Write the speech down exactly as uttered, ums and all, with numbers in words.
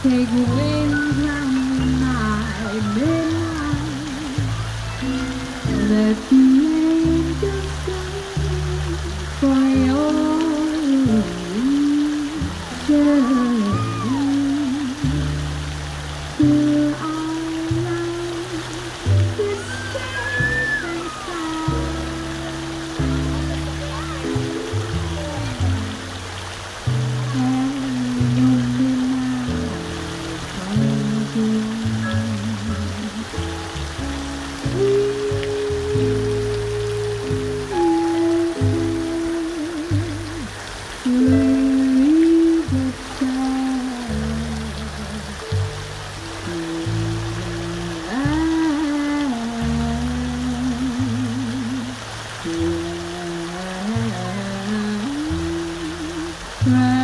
Take wings round the night, midnight. Let the angels sing for your return. Till our love is safe and sound. And no midnight.